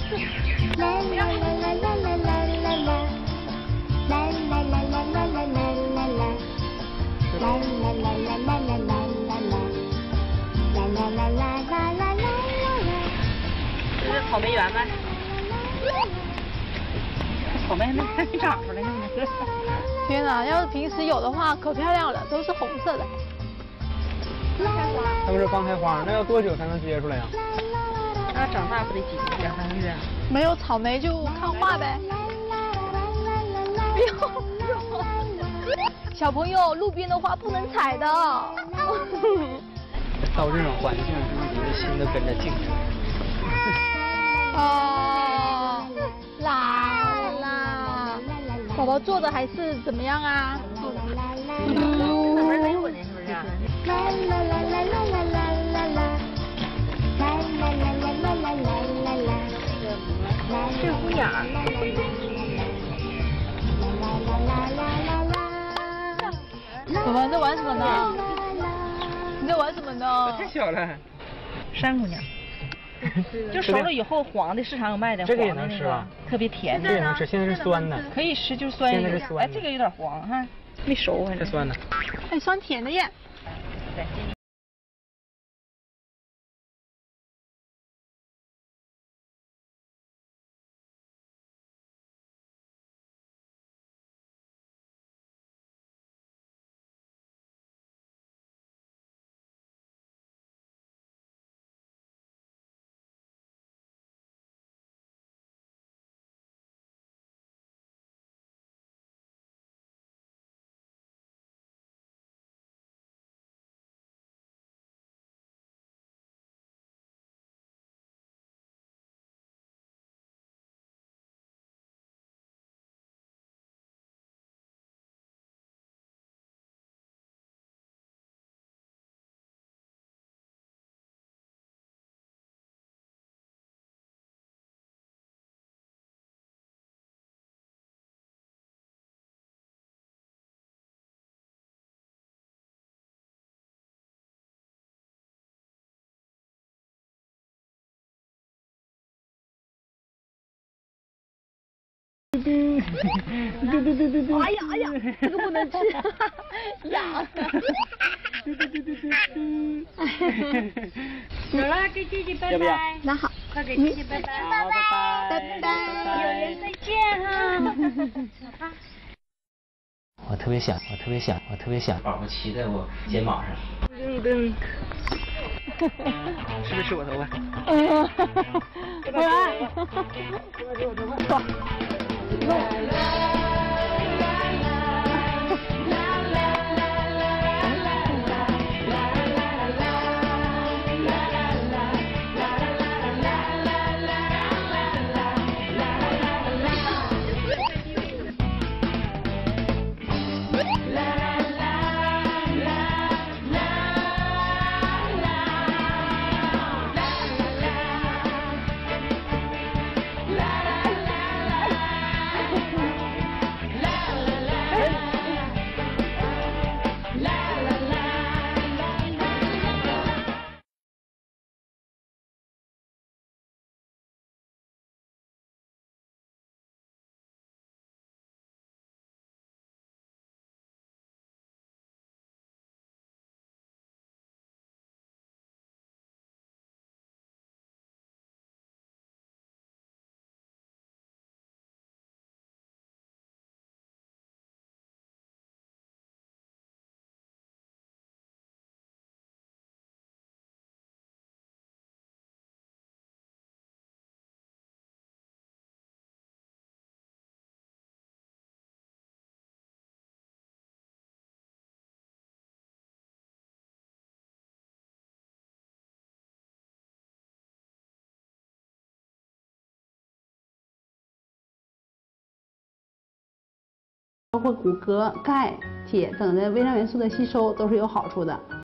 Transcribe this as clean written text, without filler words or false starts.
这是草莓园呗？草莓还没长出来呢。 天哪，要是平时有的话，可漂亮了，都是红色的。 他们这刚开花，那要多久才能结出来呀？ 那长大不得两三个月？ 没有草莓就看画呗。小朋友，路边的花不能采的。 到这种环境，是不是你的心都跟着静下来？ 哦，啦，宝宝做的还是怎么样啊？ 这姑娘。 宝宝你在玩什么呢？你在玩什么呢？ 太小了。 山姑娘。就熟了以后黄的，市场有卖的。 这个也能吃吧？ 特别甜。 这个也能吃，现在是酸的。 可以吃，就是酸。 现在是酸的。 哎，这个有点黄哈，没熟还是。 太酸了。 还酸甜的耶。 对。 哎呀哎呀，这个不能吃，痒。 好了，给姐姐拜拜。那好，快给姐姐拜拜。 好，拜拜。 拜拜。有缘再见哈。 我特别想宝宝骑在我肩膀上。 噔。 是不是我头发？ 回来。走。 包括骨骼、钙、铁等的微量元素的吸收都是有好处的。